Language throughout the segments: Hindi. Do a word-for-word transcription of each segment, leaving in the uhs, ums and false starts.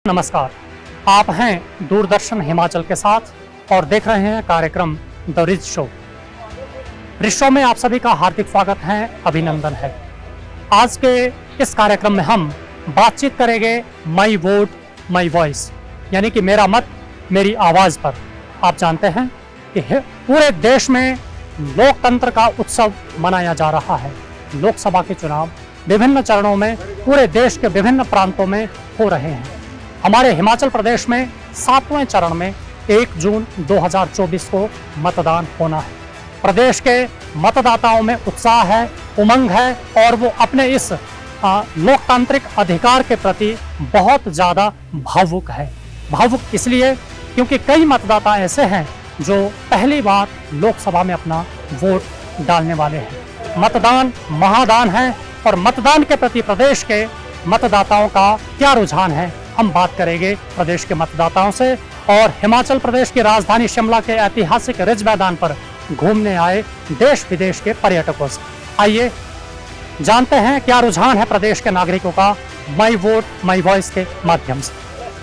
नमस्कार, आप हैं दूरदर्शन हिमाचल के साथ और देख रहे हैं कार्यक्रम the rich show. Rich show में आप सभी का हार्दिक स्वागत है, अभिनंदन है। आज के इस कार्यक्रम में हम बातचीत करेंगे माई वोट माई वॉइस, यानी कि मेरा मत मेरी आवाज़ पर। आप जानते हैं कि पूरे देश में लोकतंत्र का उत्सव मनाया जा रहा है। लोकसभा के चुनाव विभिन्न चरणों में पूरे देश के विभिन्न प्रांतों में हो रहे हैं। हमारे हिमाचल प्रदेश में सातवें चरण में एक जून दो हज़ार चौबीस को मतदान होना है। प्रदेश के मतदाताओं में उत्साह है, उमंग है और वो अपने इस लोकतांत्रिक अधिकार के प्रति बहुत ज़्यादा भावुक है। भावुक इसलिए क्योंकि कई मतदाता ऐसे हैं जो पहली बार लोकसभा में अपना वोट डालने वाले हैं। मतदान महादान है और मतदान के प्रति प्रदेश के मतदाताओं का क्या रुझान है, हम बात करेंगे प्रदेश के मतदाताओं से और हिमाचल प्रदेश की राजधानी शिमला के ऐतिहासिक रिज मैदान पर घूमने आए देश विदेश के पर्यटकों से। आइए जानते हैं क्या रुझान है प्रदेश के नागरिकों का माई वोट माई वॉइस के माध्यम से।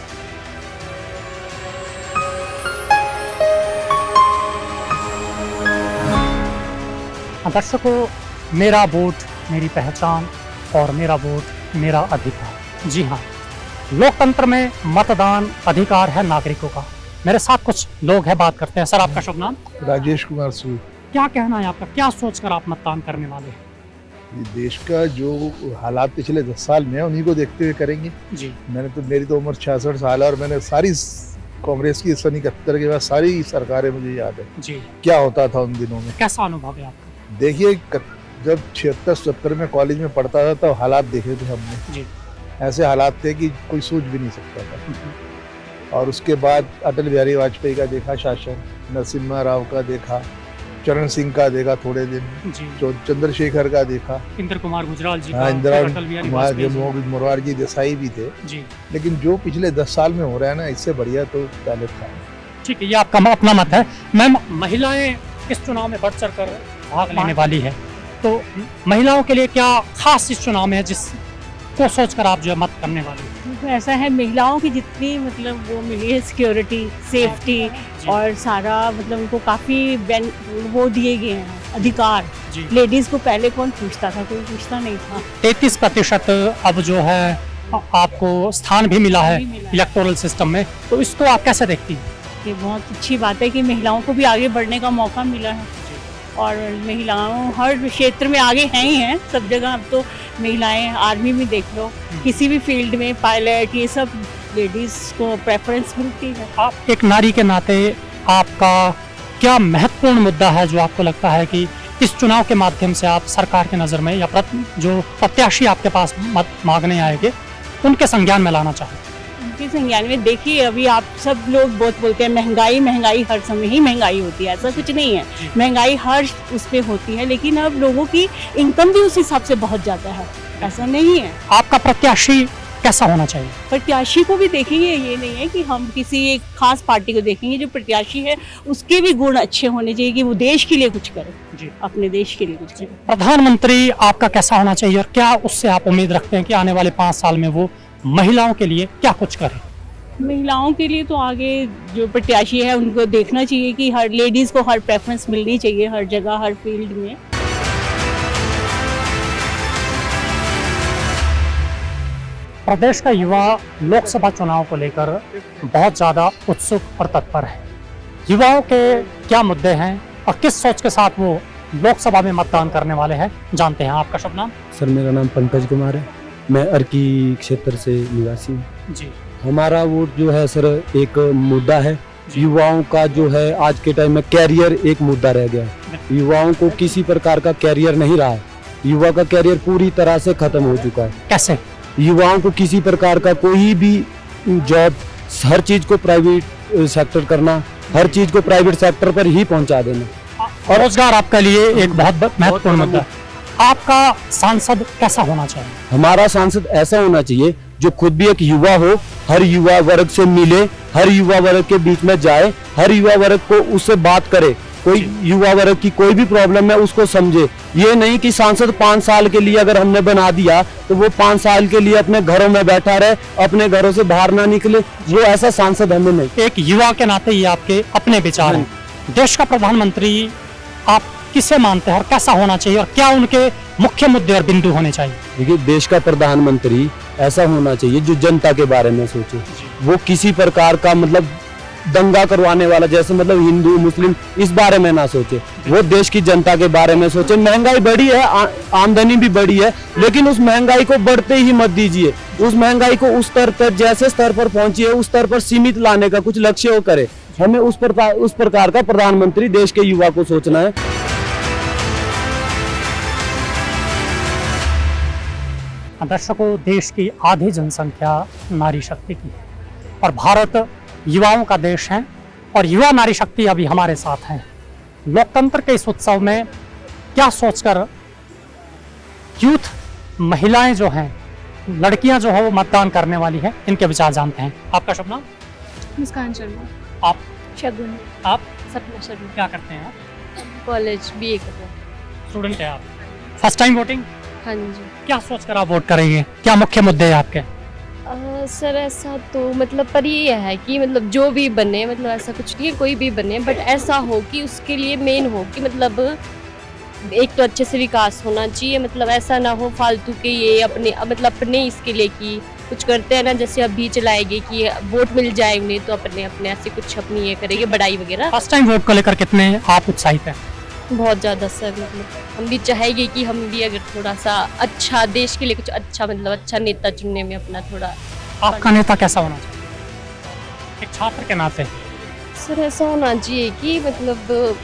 दर्शकों, मेरा वोट मेरी पहचान और मेरा वोट मेरा अधिकार। जी हाँ, लोकतंत्र में मतदान अधिकार है नागरिकों का। मेरे साथ कुछ लोग हैं, बात करते हैं। सर, आपका शुभ नाम? राजेश कुमार सूद। क्या कहना है आपका, क्या सोचकर आप मतदान करने वाले हैं? देश का जो हालात पिछले दस साल में है उन्हीं को देखते हुए करेंगे। जी, मैंने तो मेरी तो उम्र छियासठ साल है और मैंने सारी कांग्रेस की सन इकहत्तर के बाद सारी सरकारें मुझे याद है। जी, क्या होता था उन दिनों में। कैसा अनुभव है आपका? देखिए, जब छिहत्तर सत्तर में कॉलेज में पढ़ता था तो हालात देखे थे हमने। जी, ऐसे हालात थे कि कोई सोच भी नहीं सकता था। और उसके बाद अटल बिहारी वाजपेयी का देखा शासन, नरसिम्हा राव का देखा, चरण सिंह का देखा थोड़े दिन, जो चंद्रशेखर का देखा, इंद्र कुमार गुजराल जी का, हाँ, इंदिरा कुमार मोरारजी देसाई भी थे। जी, लेकिन जो पिछले दस साल में हो रहा है ना, इससे बढ़िया तो पहले था। ठीक है, ये आपका अपना मत है। मैम, महिलाएं इस चुनाव में बढ़ चढ़ कर भाग लेने वाली है, तो महिलाओं के लिए क्या खास इस चुनाव में है जिस को सोचकर आप जो है मत करने वाले? तो ऐसा है, महिलाओं की जितनी मतलब वो मिली है सिक्योरिटी, सेफ्टी और सारा मतलब उनको काफ़ी वो दिए गए हैं अधिकार। लेडीज को पहले कौन पूछता था? कोई पूछता नहीं था। तैतीस प्रतिशत अब जो है आपको स्थान भी मिला है इलेक्टोरल सिस्टम में, तो इसको आप कैसे देखती हैं? ये बहुत अच्छी बात है कि महिलाओं को भी आगे बढ़ने का मौका मिला है और महिलाओं हर क्षेत्र में आगे हैं ही हैं, सब जगह। अब तो महिलाएं आर्मी में देख लो, किसी भी फील्ड में, पायलट, ये सब लेडीज को प्रेफरेंस मिलती है। आप एक नारी के नाते आपका क्या महत्वपूर्ण मुद्दा है जो आपको लगता है कि इस चुनाव के माध्यम से आप सरकार की नज़र में या प्रत, जो प्रत्याशी आपके पास मत मांगने आएंगे उनके संज्ञान में लाना चाहिए? उनके संज्ञान में देखिए, अभी आप सब लोग बहुत बोलते हैं महंगाई महंगाई, हर समय ही महंगाई होती है, ऐसा कुछ नहीं है। महंगाई हर उस पे होती है, लेकिन अब लोगों की इनकम भी उस हिसाब से बहुत ज़्यादा है, ऐसा नहीं है। आपका प्रत्याशी कैसा होना चाहिए? प्रत्याशी को भी देखेंगे, ये नहीं है कि हम किसी एक खास पार्टी को देखेंगे। जो प्रत्याशी है उसके भी गुण अच्छे होने चाहिए कि वो देश के लिए कुछ करे, जी, अपने देश के लिए कुछ करे। प्रधानमंत्री आपका कैसा होना चाहिए और क्या उससे आप उम्मीद रखते हैं कि आने वाले पाँच साल में वो महिलाओं के लिए क्या कुछ करें? महिलाओं के लिए तो आगे जो प्रत्याशी है उनको देखना चाहिए कि हर लेडीज को हर प्रेफरेंस मिलनी चाहिए, हर जगह, हर फील्ड में। प्रदेश का युवा लोकसभा चुनाव को लेकर बहुत ज़्यादा उत्सुक और तत्पर है। युवाओं के क्या मुद्दे हैं और किस सोच के साथ वो लोकसभा में मतदान करने वाले हैं, जानते हैं। आपका शुभ नाम? सर, मेरा नाम पंकज कुमार है, मैं अर्की क्षेत्र से निवासी हूँ। जी, हमारा वोट जो है सर एक मुद्दा है। युवाओं का जो है आज के टाइम में कैरियर एक मुद्दा रह गया है। युवाओं को किसी प्रकार का कैरियर नहीं रहा है। युवा का कैरियर पूरी तरह से खत्म हो चुका है। कैसे? युवाओं को किसी प्रकार का कोई भी जॉब, हर चीज को प्राइवेट सेक्टर करना, हर चीज को प्राइवेट सेक्टर पर ही पहुंचा देना। और रोजगार आपके लिए एक बहुत महत्वपूर्ण मुद्दा है। आपका सांसद कैसा होना चाहिए? हमारा सांसद ऐसा होना चाहिए जो खुद भी एक युवा हो, हर युवा वर्ग से मिले, हर युवा वर्ग के बीच में जाए, हर युवा वर्ग को उससे बात करे कोई युवा वर्ग की कोई भी प्रॉब्लम है उसको समझे। ये नहीं कि सांसद पाँच साल के लिए अगर हमने बना दिया तो वो पाँच साल के लिए अपने घरों में बैठा रहे, अपने घरों से बाहर ना निकले, वो ऐसा सांसद हमें नहीं। एक युवा के नाते ये आपके अपने विचार हैं। देश का प्रधानमंत्री आप किसे मानते हैं और कैसा होना चाहिए और क्या उनके मुख्य मुद्दे और बिंदु होने चाहिए? देखिए, देश का प्रधानमंत्री ऐसा होना चाहिए जो जनता के बारे में सोचे। वो किसी प्रकार का मतलब दंगा करवाने वाला, जैसे मतलब हिंदू मुस्लिम इस बारे में ना सोचे, वो देश की जनता के बारे में सोचे। महंगाई बढ़ी है, आमदनी भी बढ़ी है, लेकिन उस महंगाई को बढ़ते ही मत दीजिए। उस महंगाई को उस स्तर पर, जैसे स्तर पर पहुंची है उस स्तर पर सीमित लाने का कुछ लक्ष्य वो करे। हमें उस प्रकार उस प्रकार का प्रधानमंत्री देश के युवा को सोचना है। दर्शकों, देश की आधी जनसंख्या नारी शक्ति की है और भारत युवाओं का देश है और युवा नारी शक्ति अभी हमारे साथ हैं। लोकतंत्र के इस उत्सव में क्या सोचकर यूथ महिलाएं जो हैं, लड़कियां जो है वो मतदान करने वाली हैं, इनके विचार जानते हैं। आपका शुभ नाम? मुस्कान शर्मा। आप? शगुन। आप? सपना शर्मा। क्या करते हैं आप? कॉलेज बीए कर रहे हैं। स्टूडेंट है आप? First time voting? हाँ जी। क्या सोचकर आप वोट करेंगे? क्या मुख्य मुद्दे हैं आपके? आ, सर ऐसा तो मतलब पर ये है कि मतलब जो भी बने, मतलब ऐसा कुछ नहीं है कोई भी बने, बट ऐसा हो कि उसके लिए मेन हो कि मतलब एक तो अच्छे से विकास होना चाहिए। मतलब ऐसा ना हो फालतू के ये अपने मतलब अपने इसके लिए कि कुछ करते हैं ना, जैसे अभी चलाएंगे कि वोट मिल जाए उन्हें तो अपने अपने ऐसे कुछ अपनी ये करेंगे बढ़ाई वगैरह। फर्स्ट टाइम वोट को लेकर कितने आप उत्साहित हैं? बहुत ज़्यादा सर, मतलब हम भी चाहेंगे कि हम भी अगर थोड़ा सा अच्छा देश के लिए कुछ अच्छा मतलब अच्छा नेता चुनने में अपना थोड़ा। आपका नेता कैसा होना चाहिए एक छात्र के नाते? सर ऐसा होना चाहिए कि मतलब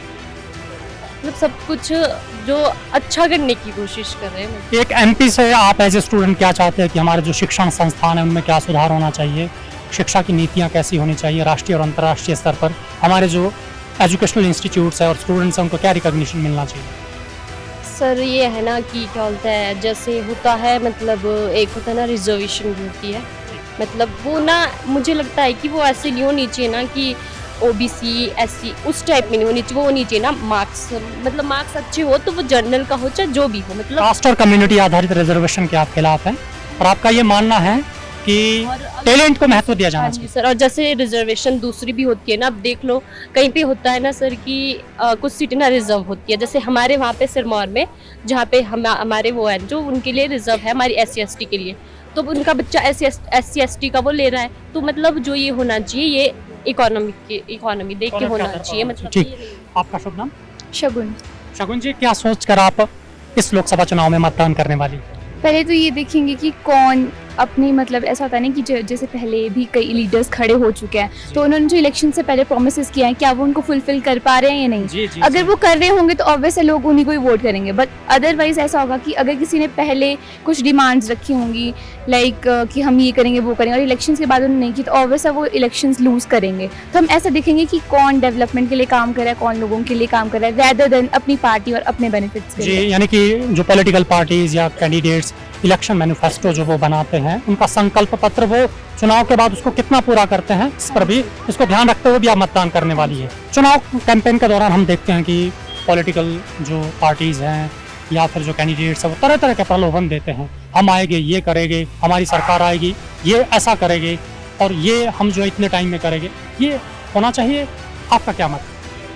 मतलब सब कुछ जो अच्छा करने की कोशिश कर रहे हैं। एक एमपी से आप एज ए स्टूडेंट क्या चाहते हैं कि हमारे जो शिक्षण संस्थान है उनमें क्या सुधार होना चाहिए? शिक्षा की नीतियाँ कैसी होनी चाहिए राष्ट्रीय और अंतर्राष्ट्रीय स्तर पर? हमारे जो एजुकेशनल इंस्टीट्यूट्स है और स्टूडेंट्स हैं उनको क्या रिकॉग्निशन मिलना चाहिए? सर ये है ना कि क्या बोलता है, जैसे होता है मतलब एक होता है ना रिजर्वेशन भी होती है, मतलब वो ना मुझे लगता है कि वो ऐसे नहीं होनी चाहिए ना कि ओबीसी एससी उस टाइप में नहीं होनी चाहिए। वो होनी चाहिए ना मार्क्स, मतलब मार्क्स अच्छे हो तो वो जनरल का हो चाहे जो भी हो, मतलब कास्ट और कम्युनिटी आधारित रिजर्वेशन के आप खिलाफ हैं और आपका ये मानना है कि टैलेंट को महत्व दिया जाना चाहिए? सर, और जैसे रिजर्वेशन दूसरी भी होती है ना, अब देख लो कहीं पे होता है ना सर कि आ, कुछ सीटें ना रिजर्व होती है, जैसे हमारे वहाँ पे सिरमौर में जहाँ पे हम हमारे वो है जो उनके लिए रिजर्व है हमारी एस सी एस टी के लिए, तो उनका बच्चा एस सी एस टी का वो ले रहा है। तो मतलब जो ये होना चाहिए ये इकोनॉमी के इकोनॉमी देख के होना चाहिए। मतलब ठीक। आपका शुभ नाम? शगुन। शगुन जी, क्या सोचकर आप इस लोकसभा चुनाव में मतदान करने वाली? पहले तो ये देखेंगे कि कौन अपनी मतलब ऐसा होता है ना कि जैसे पहले भी कई लीडर्स खड़े हो चुके हैं तो उन्होंने जो इलेक्शन से पहले प्रोमिसेस किया है क्या वो उनको फुलफिल कर पा रहे हैं या नहीं। जी, जी, अगर जी। वो कर रहे होंगे तो ऑब्वियसली लोग उन्हीं को ही वोट करेंगे, बट अदरवाइज ऐसा होगा कि अगर किसी ने पहले कुछ डिमांड्स रखी होंगी लाइक कि हम ये करेंगे वो करेंगे और इलेक्शन के बाद उन्होंने नहीं की तो ऑब्वियसली वो इलेक्शन लूज करेंगे। तो हम ऐसा देखेंगे कि कौन डेवलपमेंट के लिए काम कर रहा है, कौन लोगों के लिए काम कर रहा है, रेदर देन अपनी पार्टी और अपने बेनिफिट्स के लिए। जी, यानी कि जो पॉलिटिकल पार्टीज या कैंडिडेट्स इलेक्शन मैनिफेस्टो जो वो बनाते हैं उनका संकल्प पत्र वो चुनाव के बाद उसको कितना पूरा करते हैं इस पर भी इसको ध्यान रखते हुए भी आप मतदान करने वाली है। चुनाव कैंपेन के दौरान हम देखते हैं कि पॉलिटिकल जो पार्टीज हैं या फिर जो कैंडिडेट्स हैं वो तरह तरह के प्रलोभन देते हैं, हम आएंगे ये करेंगे, हमारी सरकार आएगी ये ऐसा करेंगे और ये हम जो इतने टाइम में करेंगे। ये होना चाहिए? आपका क्या मत?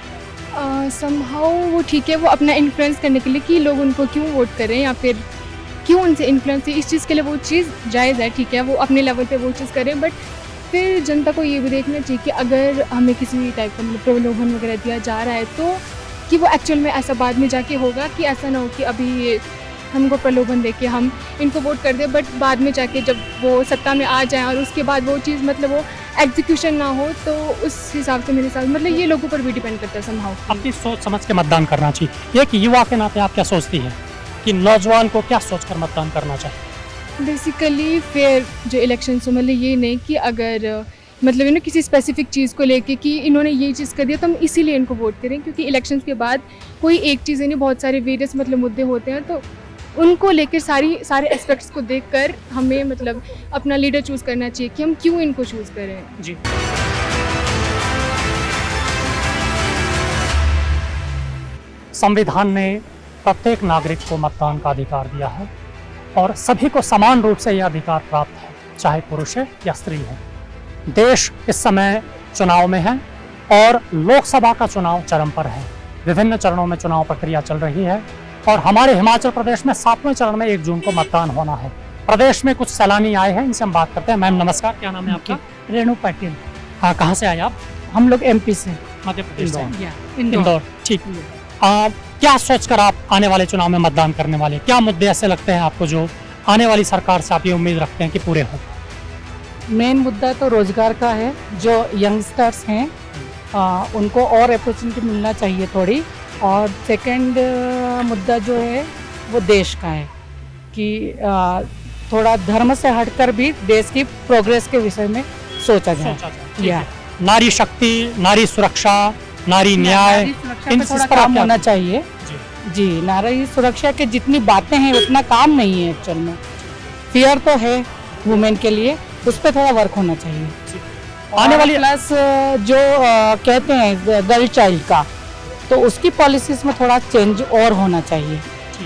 समहाउ वो ठीक है, वो अपना इन्फ्लुएंस करने के लिए कि लोग उनको क्यों वोट करें या फिर क्यों उनसे इन्फ्लुएंस है, इस चीज़ के लिए वो चीज़ जायज़ है, ठीक है, वो अपने लेवल पे वो चीज़ करें। बट फिर जनता को ये भी देखना चाहिए कि अगर हमें किसी टाइप का मतलब प्रलोभन वगैरह दिया जा रहा है तो कि वो एक्चुअल में ऐसा बाद में जाके होगा कि ऐसा ना हो कि अभी हमको प्रलोभन दे के हम इनको वोट कर दें बट बाद में जाके जब वो सत्ता में आ जाए और उसके बाद वो चीज़ मतलब वो एग्जीक्यूशन ना हो, तो उस हिसाब से मेरे हिसाब से मतलब ये लोगों पर भी डिपेंड करता है समहाउ। अपनी सोच समझ के मतदान करना चाहिए। एक युवा के नाते आप क्या सोचती हैं कि नौजवान को क्या सोचकर मतदान करना चाहिए? बेसिकली फिर जो इलेक्शन से मतलब ये नहीं कि अगर मतलब यू नो किसी स्पेसिफिक चीज़ को लेके कि इन्होंने ये चीज़ कर दिया तो हम इसीलिए इनको वोट करें, क्योंकि इलेक्शंस के बाद कोई एक चीज़ नहीं, बहुत सारे वेरियस मतलब मुद्दे होते हैं, तो उनको लेकर सारी सारे एस्पेक्ट्स को देखकर हमें मतलब अपना लीडर चूज़ करना चाहिए कि हम क्यों इनको चूज़ करें। जी। संविधान ने प्रत्येक नागरिक को मतदान का अधिकार दिया है और सभी को समान रूप से यह अधिकार प्राप्त है, चाहे पुरुष है या स्त्री है। देश इस समय चुनाव में है और लोकसभा का चुनाव चरम पर है। विभिन्न चरणों में चुनाव प्रक्रिया चल रही है और हमारे हिमाचल प्रदेश में सातवें चरण में एक जून को मतदान होना है। प्रदेश में कुछ सैलानी आए हैं, इनसे हम बात करते हैं। मैम नमस्कार, क्या नाम है आपका? रेणु पाटिल। हाँ, कहाँ से आए आप? हम लोग एमपी से, मध्य प्रदेश से। इंदौर। इंदौर, ठीक। आ, क्या सोचकर आप आने वाले चुनाव में मतदान करने वाले? क्या मुद्दे ऐसे लगते हैं आपको जो आने वाली सरकार से आप ये उम्मीद रखते हैं कि पूरे हों? मेन मुद्दा तो रोजगार का है। जो यंगस्टर्स हैं आ, उनको और अपॉर्चुनिटी मिलना चाहिए थोड़ी। और सेकंड मुद्दा जो है वो देश का है कि आ, थोड़ा धर्म से हटकर भी देश की प्रोग्रेस के विषय में सोचा जाए। या नारी शक्ति, नारी सुरक्षा, नारी न्याय, इन थोड़ा काम होना चाहिए। जी, जी नारी सुरक्षा के जितनी बातें हैं उतना काम नहीं है एक्चुअल में। फियर तो है वुमेन के लिए, उस पर थोड़ा वर्क होना चाहिए। आने वाली प्लस जो आ, कहते हैं गर्ल चाइल्ड का, तो उसकी पॉलिसीज में थोड़ा चेंज और होना चाहिए।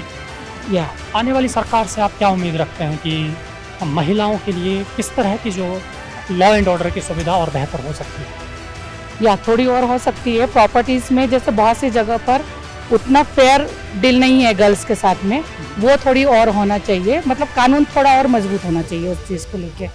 या आने वाली सरकार से आप क्या उम्मीद रखते हैं कि महिलाओं के लिए किस तरह की जो लॉ एंड ऑर्डर की सुविधा और बेहतर हो सकती है? या थोड़ी और हो सकती है। प्रॉपर्टीज में जैसे बहुत सी जगह पर उतना फेयर डील नहीं है गर्ल्स के साथ में, वो थोड़ी और होना चाहिए। मतलब कानून थोड़ा और मजबूत होना चाहिए उस चीज़ को लेके।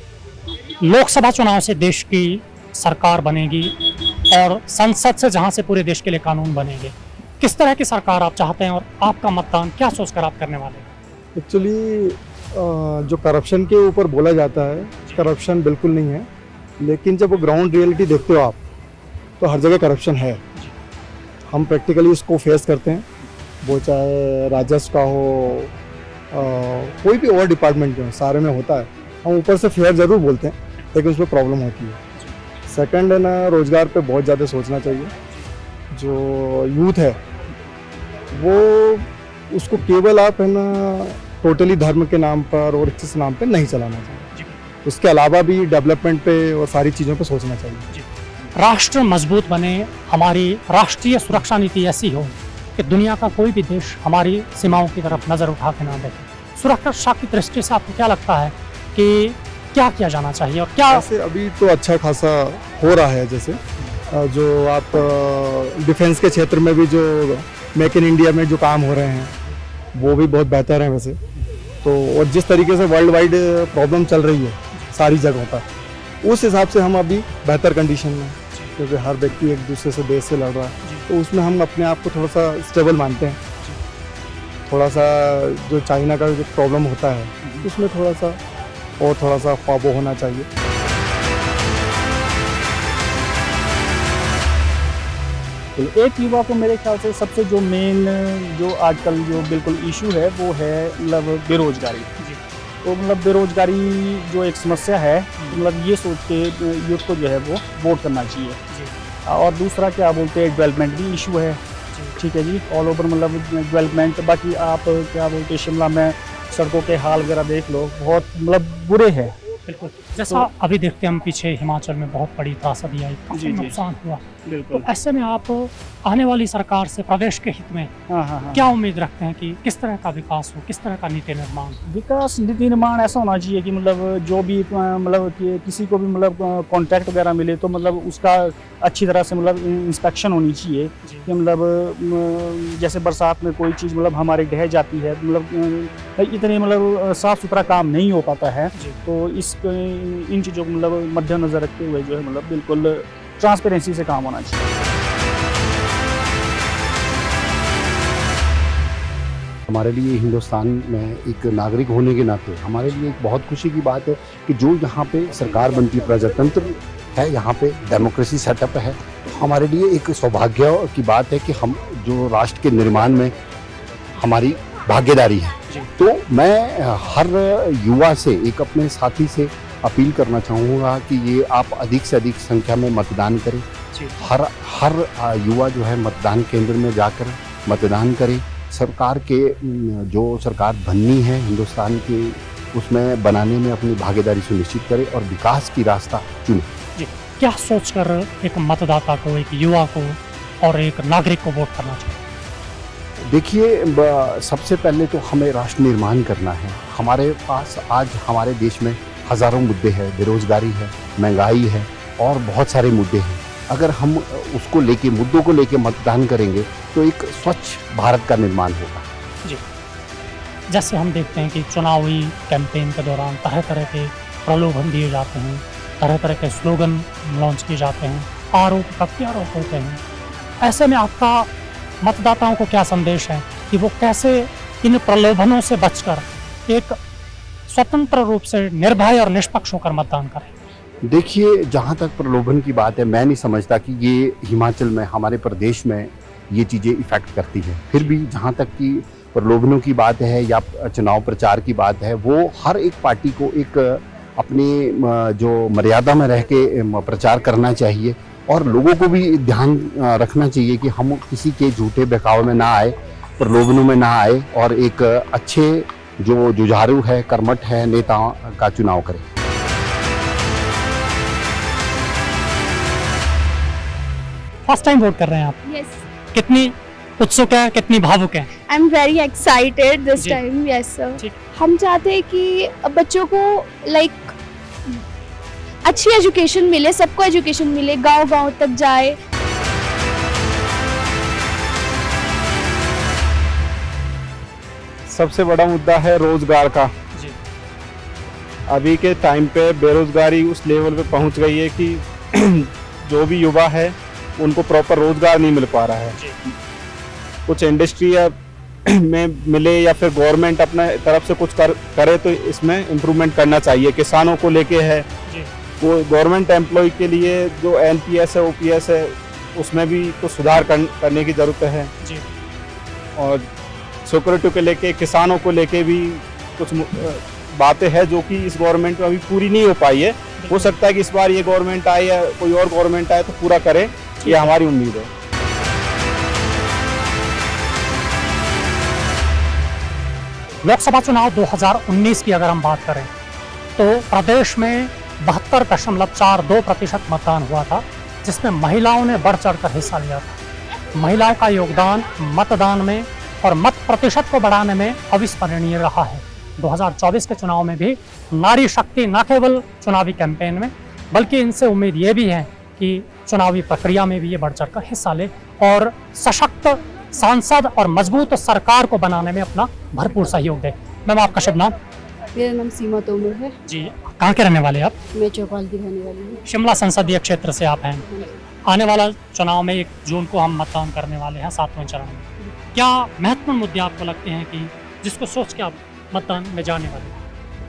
लोकसभा चुनाव से देश की सरकार बनेगी और संसद से जहां से पूरे देश के लिए कानून बनेंगे। किस तरह की सरकार आप चाहते हैं और आपका मतदान क्या सोचकर आप करने वाले हैं? एक्चुअली जो करप्शन के ऊपर बोला जाता है, करप्शन बिल्कुल नहीं है, लेकिन जब वो ग्राउंड रियलिटी देखते हो आप, तो हर जगह करप्शन है। हम प्रैक्टिकली उसको फेस करते हैं, वो चाहे राजस्व का हो, आ, कोई भी और डिपार्टमेंट में, सारे में होता है। हम ऊपर से फेयर ज़रूर बोलते हैं, लेकिन उसमें प्रॉब्लम होती है। सेकंड है ना, रोज़गार पे बहुत ज़्यादा सोचना चाहिए। जो यूथ है वो उसको केवल आप है ना टोटली धर्म के नाम पर और इस नाम पे नहीं चलाना चाहिए। उसके अलावा भी डेवलपमेंट पे और सारी चीज़ों पे सोचना चाहिए। राष्ट्र मजबूत बने, हमारी राष्ट्रीय सुरक्षा नीति ऐसी हो कि दुनिया का कोई भी देश हमारी सीमाओं की तरफ नज़र उठा के ना देखे। सुरक्षा की दृष्टि से आपको क्या लगता है कि क्या किया जाना चाहिए और क्या? जैसे अभी तो अच्छा खासा हो रहा है, जैसे जो आप डिफेंस के क्षेत्र में भी जो मेक इन इंडिया में जो काम हो रहे हैं वो भी बहुत बेहतर हैं वैसे तो। और जिस तरीके से वर्ल्ड वाइड प्रॉब्लम चल रही है सारी जगहों पर, उस हिसाब से हम अभी बेहतर कंडीशन में, क्योंकि हर व्यक्ति एक दूसरे से देश से लड़ रहा है, तो उसमें हम अपने आप को थोड़ा सा स्टेबल मानते हैं। थोड़ा सा जो चाइना का जो प्रॉब्लम होता है उसमें थोड़ा सा और थोड़ा सा ख्वाबो होना चाहिए। एक युवा को मेरे ख्याल से सबसे जो मेन जो आजकल जो बिल्कुल इशू है वो है मतलब बेरोजगारी। तो मतलब बेरोजगारी जो एक समस्या है, मतलब ये सोच के यूथ को जो है वो वोट करना चाहिए। और दूसरा क्या बोलते हैं, डेवलपमेंट भी इशू है। ठीक है जी, ऑल ओवर मतलब डेवलपमेंट। बाकी आप क्या बोलते हैं, शिमला में सड़कों के हाल वगैरह देख लो, बहुत मतलब बुरे हैं। बिल्कुल, जैसा तो, अभी देखते हैं हम पीछे हिमाचल में बहुत बड़ी त्रासदी आई, काफी नुकसान हुआ। बिल्कुल। तो ऐसे में आप आने वाली सरकार से प्रदेश के हित में हाँ हाँ हाँ। क्या उम्मीद रखते हैं कि किस तरह का विकास हो, किस तरह का नीति निर्माण? विकास नीति निर्माण ऐसा होना चाहिए कि मतलब जो भी मतलब कि किसी को भी मतलब कॉन्ट्रैक्ट वगैरह मिले तो मतलब उसका अच्छी तरह से मतलब इंस्पेक्शन होनी चाहिए कि मतलब जैसे बरसात में कोई चीज़ मतलब हमारे ढह जाती है, मतलब इतने मतलब साफ़ सुथरा काम नहीं हो पाता है। तो इस इन चीज़ों को मतलब मद्देनजर रखते हुए जो है मतलब बिल्कुल ट्रांसपेरेंसी से काम होना चाहिए। हमारे लिए हिंदुस्तान में एक नागरिक होने के नाते हमारे लिए एक बहुत खुशी की बात है कि जो यहाँ पे सरकार बनती है, प्रजातंत्र है, यहाँ पे डेमोक्रेसी सेटअप है। हमारे लिए एक सौभाग्य की बात है कि हम जो राष्ट्र के निर्माण में हमारी भागीदारी है। तो मैं हर युवा से, एक अपने साथी से अपील करना चाहूँगा कि ये आप अधिक से अधिक संख्या में मतदान करें। हर हर युवा जो है मतदान केंद्र में जाकर मतदान करें। सरकार के जो सरकार बननी है हिंदुस्तान के, उसमें बनाने में अपनी भागीदारी सुनिश्चित करें और विकास की रास्ता चुनें। जी, क्या सोचकर एक मतदाता को, एक युवा को और एक नागरिक को वोट करना चाहिए? देखिए, सबसे पहले तो हमें राष्ट्र निर्माण करना है। हमारे पास आज हमारे देश में हज़ारों मुद्दे हैं, बेरोजगारी है, महंगाई है और बहुत सारे मुद्दे हैं। अगर हम उसको लेके मुद्दों को लेके मतदान करेंगे तो एक स्वच्छ भारत का निर्माण होगा। जी, जैसे हम देखते हैं कि चुनावी कैंपेन के दौरान तरह तरह के प्रलोभन दिए जाते हैं, तरह तरह के स्लोगन लॉन्च किए जाते हैं, आरोप प्रत्यारोप होते हैं। ऐसे में आपका मतदाताओं को क्या संदेश है कि वो कैसे इन प्रलोभनों से बचकर एक स्वतंत्र रूप से निर्भय और निष्पक्ष होकर मतदान करें? देखिए, जहाँ तक प्रलोभन की बात है, मैं नहीं समझता कि ये हिमाचल में, हमारे प्रदेश में ये चीज़ें इफ़ेक्ट करती हैं। फिर भी जहाँ तक कि प्रलोभनों की बात है या चुनाव प्रचार की बात है, वो हर एक पार्टी को एक अपनी जो मर्यादा में रह के प्रचार करना चाहिए और लोगों को भी ध्यान रखना चाहिए कि हम किसी के झूठे बहकावे में ना आए, प्रलोभनों में ना आए और एक अच्छे जो जुझारू है, कर्मठ है नेताओं का चुनाव करें। फर्स्ट टाइम वोट कर रहे हैं आप? यस। कितनी उत्सुक है, कितनी भावुक है? I am very excited this time. Yes sir. हम चाहते हैं कि बच्चों को लाइक अच्छी एजुकेशन मिले, सबको एजुकेशन मिले, गांव-गांव तक जाए। सबसे बड़ा मुद्दा है रोजगार का। जी। अभी के टाइम पे बेरोजगारी उस लेवल पे पहुंच गई है कि जो भी युवा है उनको प्रॉपर रोजगार नहीं मिल पा रहा है। जी। कुछ इंडस्ट्री में मिले या फिर गवर्नमेंट अपने तरफ से कुछ कर, करे तो इसमें इम्प्रूवमेंट करना चाहिए। किसानों को लेके है, वो गवर्नमेंट एम्प्लॉय के लिए जो एन पी एस है, ओ पी एस है, उसमें भी कुछ सुधार कर, करने की ज़रूरत है। जी। और सिक्योरिटी को लेके, किसानों को लेके भी कुछ बातें हैं जो कि इस गवर्नमेंट में अभी पूरी नहीं हो पाई है। हो सकता है कि इस बार ये गवर्नमेंट आए या कोई और गवर्नमेंट आए तो पूरा करे, ये हमारी उम्मीद है। लोकसभा चुनाव दो हज़ार उन्नीस की अगर हम बात करें तो प्रदेश में बहत्तर दशमलव चार दो प्रतिशत मतदान हुआ था, जिसमें महिलाओं ने बढ़ चढ़कर हिस्सा लिया था। महिलाओं का योगदान मतदान में और मत प्रतिशत को बढ़ाने में अविस्मरणीय रहा है। दो हज़ार चौबीस के चुनाव में भी नारी शक्ति न केवल चुनावी कैंपेन में, बल्कि इनसे उम्मीद ये भी है कि चुनावी प्रक्रिया में भी ये बढ़ चढ़कर हिस्सा ले और सशक्त सांसद और मजबूत सरकार को बनाने में अपना भरपूर सहयोग दे। मैम, आपका शुभ नाम? मेरा नाम सीमा तोमर है। जी, कहाँ के रहने वाले आप? मैं चौपाल की रहने वाली हूँ। शिमला संसदीय क्षेत्र से आप हैं। आने वाला चुनाव में एक जून को हम मतदान करने वाले हैं, सातवें चरण में। क्या महत्वपूर्ण मुद्दे आपको लगते हैं कि जिसको सोच के आप मतदान में जाने वाले हैं?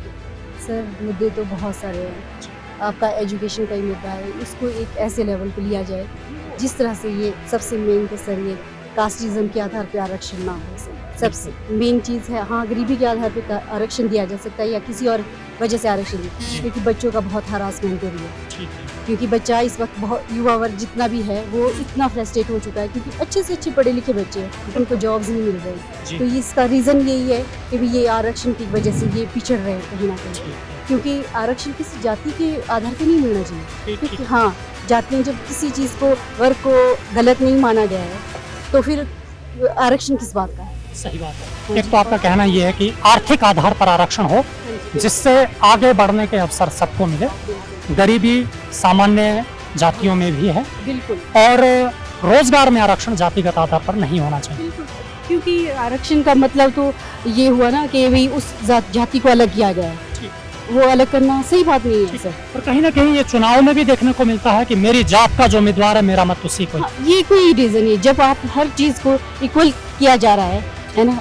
सर, मुद्दे तो बहुत सारे हैं। आपका एजुकेशन का ही मुद्दा है, इसको एक ऐसे लेवल पे लिया जाए जिस तरह से ये सबसे मेन तो सर ये कास्टिज्म के आधार पे आरक्षण ना हो। सबसे मेन चीज़ है। हाँ, गरीबी के आधार पे आरक्षण दिया जा सकता है या किसी और वजह से आरक्षण दिया, क्योंकि बच्चों का बहुत हरासमेंट हो रही है। क्योंकि बच्चा इस वक्त बहुत युवा वर्ग जितना भी है वो इतना फ्रस्ट्रेट हो चुका है, क्योंकि अच्छे से अच्छे पढ़े लिखे बच्चे हैं, उनको जॉब्स नहीं मिल रहे। तो इसका रीज़न यही है कि भी ये आरक्षण की वजह से ये पिछड़ रहे हैं कहीं ना कहीं, क्योंकि आरक्षण किसी जाति के आधार पर नहीं मिलना चाहिए। क्योंकि हाँ, जाति में जब किसी चीज़ को वर्ग को गलत नहीं माना गया है तो फिर आरक्षण किस बात का है? सही बात है। एक तो आपका कहना ये है कि आर्थिक आधार पर आरक्षण हो जिससे आगे बढ़ने के अवसर सबको मिले। गरीबी सामान्य जातियों में भी है, बिल्कुल, और रोजगार में आरक्षण जातिगत आधार पर नहीं होना चाहिए। क्योंकि आरक्षण का मतलब तो ये हुआ ना कि भाई उस जाति को अलग किया गया है, वो अलग करना सही बात नहीं है सर। और कहीं ना कहीं ये चुनाव में भी देखने को मिलता है कि मेरी जात का जो उम्मीदवार है मेरा मत उसी को। हाँ, ये कोई रीजन नहीं। जब आप हर चीज को इक्वल किया जा रहा है है ना,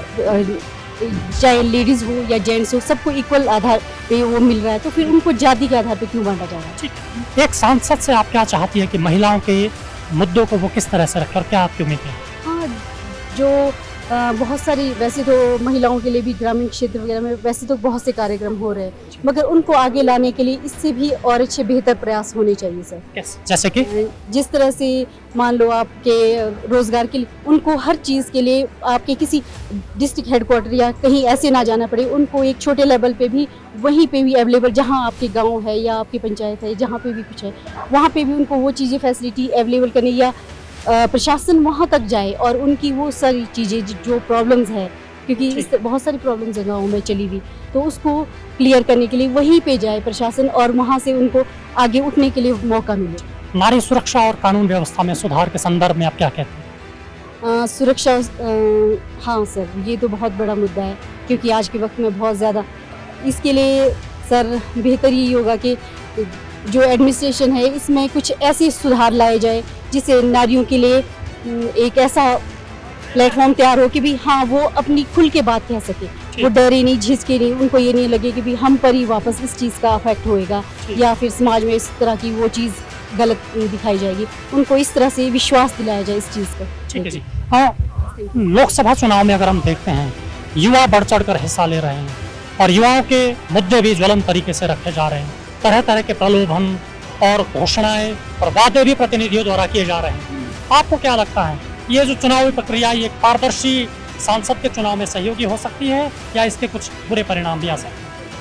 चाहे लेडीज हो या जेंट्स हो, सबको इक्वल आधार पे वो मिल रहा है, तो फिर उनको जाति के आधार पे क्यों बांटा जा रहा है? एक सांसद से आप क्या चाहती है कि महिलाओं के मुद्दों को वो किस तरह से रखकर, क्या आपकी उम्मीद है? हाँ, जो आ, बहुत सारी वैसे तो महिलाओं के लिए भी ग्रामीण क्षेत्र वगैरह में वैसे तो बहुत से कार्यक्रम हो रहे हैं, मगर उनको आगे लाने के लिए इससे भी और अच्छे बेहतर प्रयास होने चाहिए सर। जैसे कि जिस तरह से मान लो आपके रोजगार के लिए उनको हर चीज़ के लिए आपके किसी डिस्ट्रिक्ट हेडक्वार्टर या कहीं ऐसे ना जाना पड़े, उनको एक छोटे लेवल पे भी वहीं पे भी अवेलेबल, जहाँ आपके गांव है या आपकी पंचायत है, जहाँ पे भी कुछ है वहाँ पे भी उनको वो चीज़ें फैसिलिटी अवेलेबल करनी, या अ, प्रशासन वहाँ तक जाए और उनकी वो सारी चीज़ें जो प्रॉब्लम्स है, क्योंकि इस बहुत सारी प्रॉब्लम्स है गाँव में चली हुई, तो उसको क्लियर करने के लिए वहीं पे जाए प्रशासन और वहाँ से उनको आगे उठने के लिए मौका मिले। नारी सुरक्षा और कानून व्यवस्था में सुधार के संदर्भ में आप क्या कहते हैं? आ, सुरक्षा आ, हाँ सर, ये तो बहुत बड़ा मुद्दा है, क्योंकि आज के वक्त में बहुत ज़्यादा इसके लिए सर बेहतर ये होगा कि जो एडमिनिस्ट्रेशन है इसमें कुछ ऐसे सुधार लाए जाए जिससे नारियों के लिए एक ऐसा प्लेटफॉर्म तैयार हो कि भी हाँ वो अपनी खुल के बात कह सके, वो डरे नहीं, झिझके नहीं, उनको ये नहीं लगे कि भी हम पर ही वापस इस चीज़ का अफेक्ट होएगा या फिर समाज में इस तरह की वो चीज़ गलत दिखाई जाएगी। उनको इस तरह से विश्वास दिलाया जाए इस चीज़ का। ठीक है जी। हाँ, लोकसभा चुनाव में अगर हम देखते हैं युवा बढ़ चढ़ कर हिस्सा ले रहे हैं और युवाओं के मुद्दे भी ज्वलंत तरीके से रखे जा रहे हैं, तरह तरह के प्रलोभन और घोषणाएं और वादे भी प्रतिनिधियों द्वारा किए जा रहे हैं। आपको क्या लगता है ये जो चुनावी प्रक्रिया ये पारदर्शी सांसद के चुनाव में सहयोगी हो सकती है या इसके कुछ बुरे परिणाम भी आ सकते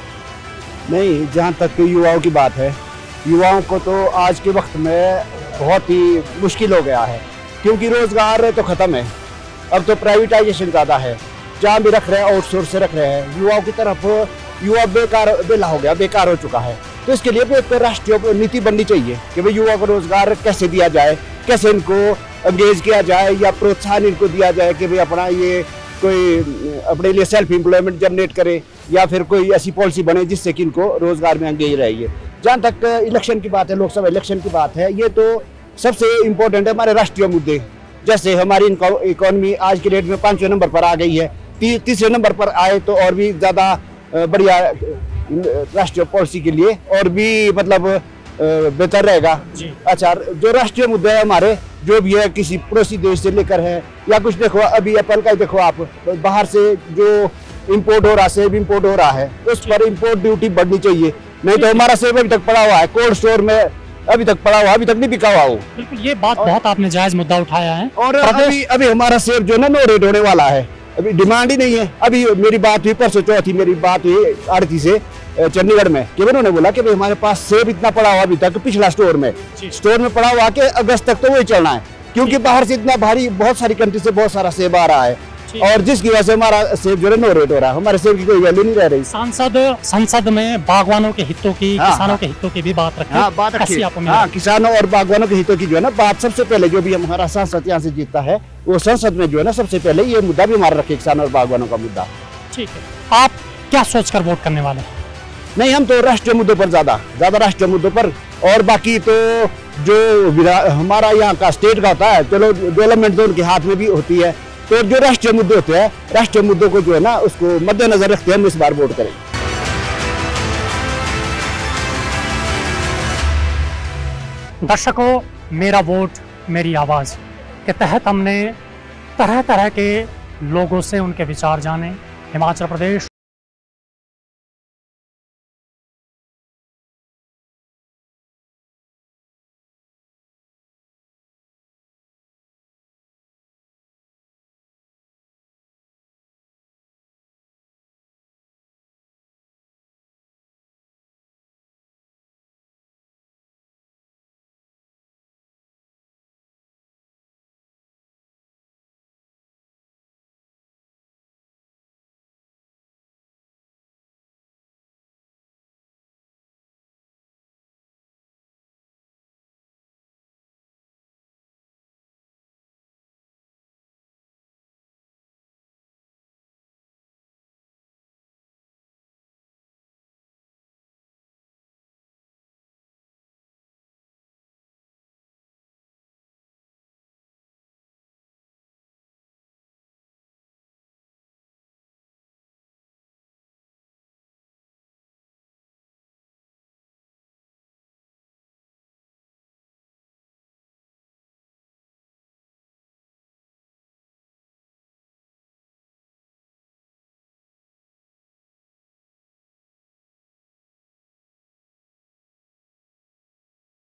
हैं? नहीं, जहाँ तक युवाओं की बात है, युवाओं को तो आज के वक्त में बहुत ही मुश्किल हो गया है, क्योंकि रोजगार तो खत्म है, अब तो प्राइवेटाइजेशन ज़्यादा है, जहाँ भी रख रहे हैं आउटसोर्स से रख रहे हैं। युवाओं की तरफ युवा बेकार बेला हो गया, बेकार हो चुका है। तो इसके लिए एक राष्ट्रीय नीति बननी चाहिए कि भाई युवा को रोजगार कैसे दिया जाए, कैसे इनको एंगेज किया जाए या प्रोत्साहन इनको दिया जाए कि भाई अपना ये कोई अपने लिए सेल्फ एम्प्लॉयमेंट जनरेट करे या फिर कोई ऐसी पॉलिसी बने जिससे कि इनको रोजगार में एंगेज रहिए। जहाँ तक इलेक्शन की बात है, लोकसभा इलेक्शन की बात है, ये तो सबसे इम्पोर्टेंट है हमारे राष्ट्रीय मुद्दे। जैसे हमारी इकोनॉमी आज के डेट में पाँचवें नंबर पर आ गई है, ती, तीसरे नंबर पर आए तो और भी ज़्यादा बढ़िया राष्ट्रीय पॉलिसी के लिए और भी मतलब बेहतर रहेगा। अच्छा, जो राष्ट्रीय मुद्दे हैं हमारे जो भी है, किसी पड़ोसी देश से लेकर है या कुछ, देखो अभी एप्पल का देखो आप, बाहर से जो इंपोर्ट हो रहा है, सेब इंपोर्ट हो रहा है, उस पर इंपोर्ट ड्यूटी बढ़नी चाहिए, नहीं तो हमारा सेब अभी तक पड़ा हुआ है कोल्ड स्टोर में, अभी तक पड़ा हुआ, अभी तक नहीं बिका हुआ हो। बिल्कुल, ये बात बहुत आपने जायज मुद्दा उठाया है। और अभी अभी हमारा सेब जो है ना नो रेट होने वाला है, अभी डिमांड ही नहीं है। अभी मेरी बात हुई परसों चौथी, मेरी बात हुई आड़ती से चंडीगढ़ में कि उन्होंने बोला कि भाई हमारे पास सेब इतना पड़ा हुआ अभी तक पिछला स्टोर में स्टोर में पड़ा हुआ कि अगस्त तक तो वही चलना है, क्योंकि बाहर से इतना भारी बहुत सारी कंट्री से बहुत सारा सेब आ रहा है और जिसकी वजह से हमारा सेब जो है नो रेट हो रहा है, हमारे सेब की कोई वैल्यू नहीं रह रही। सांसद संसद में बागवानों के हितों की, हाँ, किसानों हाँ, के हितों की भी बात रखी। हाँ, बात रखी। हाँ, किसानों और बागवानों के हितों की जो है ना बात सबसे पहले, जो भी हमारा सांसद यहाँ से जीतता है वो संसद में जो है ना सबसे पहले ये मुद्दा भी हमारा रखे, किसानों और बागवानों का मुद्दा। ठीक है, आप क्या सोचकर वोट करने वाले हैं? नहीं, हम तो राष्ट्रीय मुद्दों पर ज्यादा ज्यादा राष्ट्रीय मुद्दों पर, और बाकी तो जो हमारा यहाँ का स्टेट का होता है, चलो डेवलपमेंट तो उनके हाथ में भी होती है, तो जो राष्ट्रीय मुद्दे होते हैं, राष्ट्रीय मुद्दों को जो है ना उसको मद्देनजर रखते हैं हम इस बार वोट करें। दर्शकों, मेरा वोट मेरी आवाज़ के तहत हमने तरह तरह के लोगों से उनके विचार जाने। हिमाचल प्रदेश